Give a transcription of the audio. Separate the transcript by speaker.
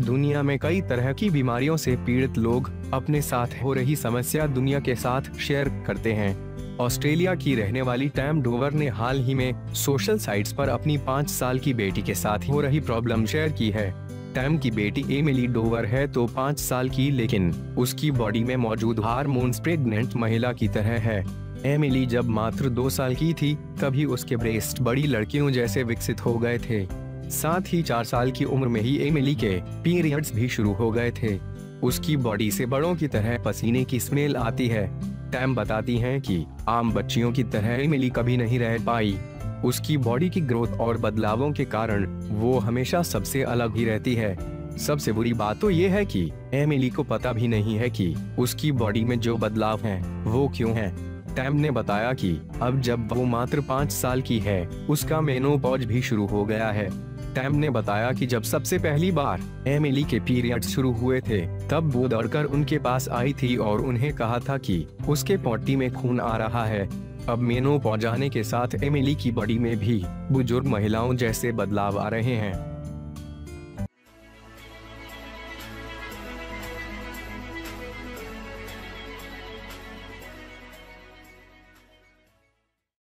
Speaker 1: दुनिया में कई तरह की बीमारियों से पीड़ित लोग अपने साथ हो रही समस्या दुनिया के साथ शेयर करते हैं। ऑस्ट्रेलिया की रहने वाली टैम डोवर ने हाल ही में सोशल साइट्स पर अपनी 5 साल की बेटी के साथ हो रही प्रॉब्लम शेयर की है। टैम की बेटी एमिली डोवर है तो 5 साल की, लेकिन उसकी बॉडी में मौजूद हार्मोन्स प्रेग्नेंट महिला की तरह है। एमिली जब मात्र 2 साल की थी तभी उसके ब्रेस्ट बड़ी लड़कियों जैसे विकसित हो गए थे। साथ ही 4 साल की उम्र में ही एमिली के पीरियड्स भी शुरू हो गए थे। उसकी बॉडी से बड़ों की तरह पसीने की स्मेल आती है। टैम बताती हैं कि आम बच्चियों की तरह एमिली कभी नहीं रह पाई। उसकी बॉडी की ग्रोथ और बदलावों के कारण वो हमेशा सबसे अलग ही रहती है। सबसे बुरी बात तो ये है कि एमिली को पता भी नहीं है कि उसकी बॉडी में जो बदलाव हैं वो क्यों हैं। टैम ने बताया कि अब जब वो मात्र 5 साल की है, उसका मेनोपॉज भी शुरू हो गया है। टैम ने बताया कि जब सबसे पहली बार एमिली के पीरियड्स शुरू हुए थे तब वो दौड़कर उनके पास आई थी और उन्हें कहा था कि उसके पॉटी में खून आ रहा है। अब मेनोपॉज आने के साथ एमिली की बॉडी में भी बुजुर्ग महिलाओं जैसे बदलाव आ रहे हैं।